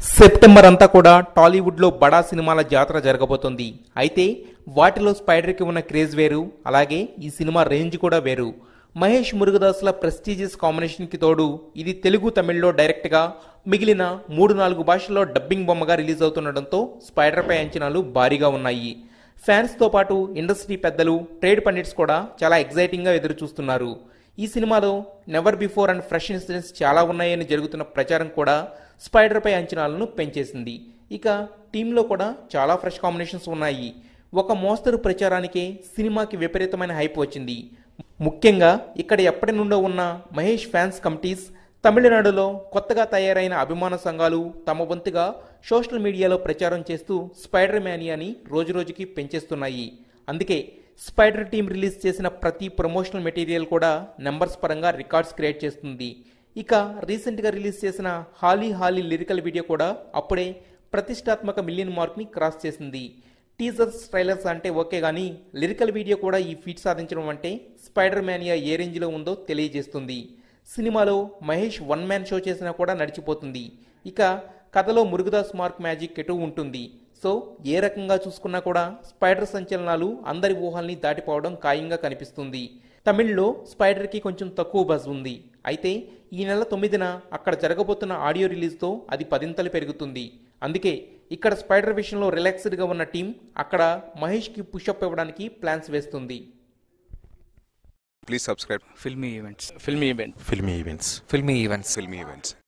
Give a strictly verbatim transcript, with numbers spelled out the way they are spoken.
September అంతా కూడా టాలీవుడ్లో బడా సినిమాల జాతర జరగబోతోంది. అయితే వాటిలో స్పైడర్కి ఉన్న క్రేజ్ వేరు, అలాగే ఈ సినిమా రేంజ్ కూడా వేరు. మహేష్ మురుగదాస్ల ప్రెస్టీజియస్ కాంబినేషన్కి తోడు ఇది తెలుగు, తమిళ్లో డైరెక్ట్గా, మిగిలిన మూడు నాలుగు భాషల్లో డబ్బింగ్ బొమ్మగా రిలీజ్ అవుతుండటంతో స్పైడర్పై అంచనాలు భారీగా ఉన్నాయి. ఫ్యాన్స్తో పాటు ఇండస్ట్రీ పెద్దలు, ట్రేడ్ పండిట్స్ కూడా చాలా ఎగ్జైటింగ్గా ఎదురు చూస్తున్నారు. ఈ సినిమాలో never before and fresh incidents చాలా ఉన్నాయని జరుగుతున్న ప్రచారం కూడా స్పైడర్పై అంచనాలను పెంచేసింది. ఇక టీంలో కూడా చాలా ఫ్రెష్ కాంబినేషన్స్ ఉన్నాయి. ఒక మోస్తరు ప్రచారానికే సినిమాకి విపరీతమైన హైప్ వచ్చింది. ముఖ్యంగా ఇక్కడ ఎప్పటి నుండో ఉన్న మహేష్ ఫ్యాన్స్ కమిటీస్, తమిళనాడులో కొత్తగా తయారైన అభిమాన సంఘాలు తమ వంతుగా సోషల్ మీడియాలో ప్రచారం చేస్తూ స్పైడర్ మ్యానియాని రోజురోజుకి పెంచేస్తున్నాయి. అందుకే స్పైడర్ టీం రిలీజ్ చేసిన ప్రతి ప్రమోషనల్ మెటీరియల్ కూడా నెంబర్స్ పరంగా రికార్డ్స్ క్రియేట్ చేస్తుంది. ఇక రీసెంట్గా రిలీజ్ చేసిన హాలీ హాలీ లిరికల్ వీడియో కూడా అప్పుడే ప్రతిష్టాత్మక మిలియన్ మార్క్ని క్రాస్ చేసింది. టీజర్స్, ట్రైలర్స్ అంటే ఓకే కానీ లిరికల్ వీడియో కూడా ఈ ఫీట్ సాధించడం అంటే స్పైడర్ మ్యానియా ఏ రేంజ్లో ఉందో తెలియజేస్తుంది. సినిమాలో మహేష్ వన్ మ్యాన్ షో చేసినా కూడా నడిచిపోతుంది. ఇక కథలో మురుగదాస్ మార్క్ మ్యాజిక్ ఎటు ఉంటుంది. సో ఏ రకంగా చూసుకున్నా కూడా స్పైడర్ సంచలనాలు అందరి ఊహల్ని దాటిపోవడం ఖాయంగా కనిపిస్తుంది. తమిళ్లో స్పైడర్కి కొంచెం తక్కువ బజ్ ఉంది. అయితే ఈ నెల తొమ్మిదిన అక్కడ జరగబోతున్న ఆడియో రిలీజ్తో అది పదింతలు పెరుగుతుంది. అందుకే ఇక్కడ స్పైడర్ విషయంలో రిలాక్స్డ్గా ఉన్న టీం అక్కడ మహేష్కి పుషప్ ఇవ్వడానికి ప్లాన్స్ వేస్తుంది. Please subscribe. Filmy events. Filmy event. Filmy events. Filmy events. Filmy events.